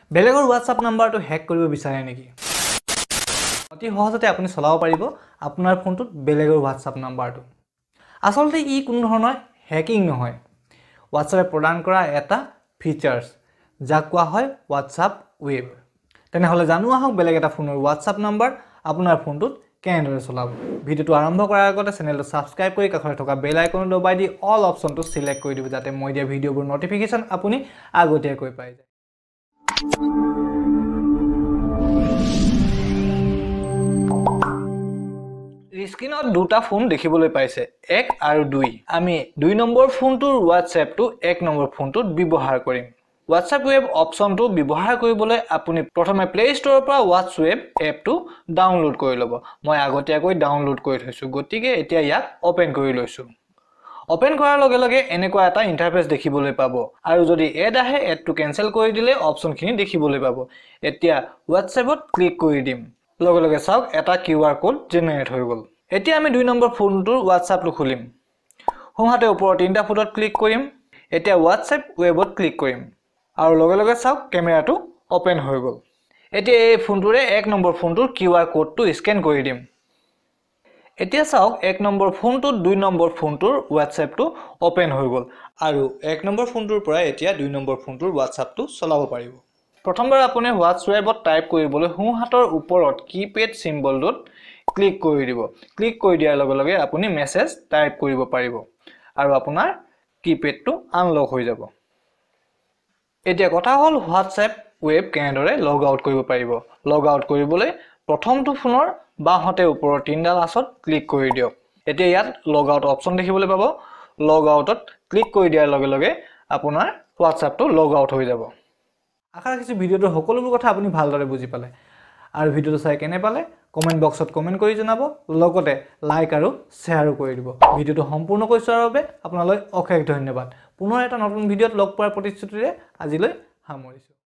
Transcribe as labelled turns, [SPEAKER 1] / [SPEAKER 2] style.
[SPEAKER 1] বেলেগৰ WhatsApp নাম্বাৰটো hack কৰিব বিচাৰে নেকি অতি সহজতে আপুনি চলাব পাৰিব আপোনাৰ ফোনটোত বেলেগৰ WhatsApp নাম্বাৰটো আসলতে ই কোনো ধৰণৰ হ্যাকিং নহয় WhatsApp প্ৰদান কৰা এটা ফিচাৰ্স যাক কোৱা হয় Whatweb তেনেহলে জানো আহক বেলেগ এটা ফোনৰ WhatsApp নাম্বাৰ আপোনাৰ ফোনটোত কেনেদৰে চলাব ভিডিওটো আৰম্ভ কৰাৰ আগতে চেনেলটো সাবস্ক্ৰাইব কৰি কাষতে থকা বেল আইকনটো দবাই দি অল অপচনটো সিলেক্ট কৰি দিব যাতে মই দিয়া ভিডিওবোৰ নটিফিকেশন আপুনি আগতীয়াকৈ পাই যায় স্ক্ৰিনত দুটা ফোন দেখিবলৈ পাইছে 1 আৰু 2 আমি 2 নম্বৰ ফোনটোৰ WhatsAppটো 1 নম্বৰ ফোনটোত ব্যৱহাৰ কৰিম Whatweb অপচনটো ব্যৱহাৰ কৰিবলৈ আপুনি প্ৰথমে প্লে ষ্টৰৰ পৰা Whatweb এপটো ডাউনলোড কৰি ল'ব মই আগতীয়াকৈ ডাউনলোড কৰি থৈছো গতিকে এতিয়া ইয়াক ওপেন কৰি লৈছো ওপেন কৰাৰ লগে লগে এনেকুৱা এটা ইন্টাৰফেস দেখিবলৈ পাব আৰু যদি এড আহে এডটো কেনসেল কৰি দিলে অপচনখিনি দেখিবলৈ পাব এতিয়া Whatsappত ক্লিক কৰি দিম লগে লগে চাওক এটা কিউআৰ কোড জেনাৰেট হৈ গল এতিয়া আমি 2 নম্বৰ ফোনটোৰ WhatsAppটো খুলিম সোঁহাতে ওপৰৰ তিনটা ফুটত ক্লিক কৰিম এতিয়া Whatwebত ক্লিক কৰিম আৰু লগে লগে চাওক ক্যামেৰাটো ওপেন হৈ গল এতিয়া এই ফোনটোৰে 1 নম্বৰ ফোনটোৰ কিউআৰ কোডটো স্ক্যান কৰি দিম এতিয়া চাওক 1 নম্বৰ ফোনটোত 2 নম্বৰ ফোনটোৰ WhatsAppটো ওপেন হৈ গল আৰু 1 নম্বৰ ফোনটোৰ পৰা এতিয়া 2 নম্বৰ ফোনটোৰ WhatsAppটো চলাব পাৰিব প্ৰথমবাৰ আপুনি Whatwebত টাইপ কৰিবলৈ সোঁহাতৰ ওপৰত কিপ্যাড সিম্বলটোত ক্লিক কৰি দিব ক্লিক কৰি দিয়াৰ লগে লগে আপুনি মেছেজ টাইপ কৰিব পাৰিব আৰু আপোনাৰ কিপ্যাডটো আনলক হৈ যাব এতিয়া কথা হল Whatweb কেনেদৰে লগ আউট কৰিব পাৰিব লগ আউট কৰিবলৈ প্ৰথমটো ফোনৰ বাহতে ওপৰৰ তিনডাল আছত ক্লিক কৰি দিয়ক এতিয়া ইয়াত লগ আউট অপচন দেখিবলৈ পাব লগ আউটত ক্লিক কৰি দিয়াৰ লগে লগে আপোনাৰ WhatsAppটো লগ আউট হৈ যাব আশা ৰাখিছো ভিডিওটোৰ সকলোবোৰ কথা আপুনি ভালদৰে বুজি পালে আৰু ভিডিওটো চাই কেনে পালে কমেন্ট বক্সত কমেন্ট কৰি জনাব লগতে লাইক আৰু শেয়াৰো কৰি দিব ভিডিওটো সম্পূৰ্ণকৈ চোৱাৰ বাবে আপোনালৈ অশেষ ধন্যবাদ পুনৰ এটা নতুন ভিডিওত লগ পোৱাৰ প্ৰতিশ্ৰুতিৰে আজিলৈ সামৰিছো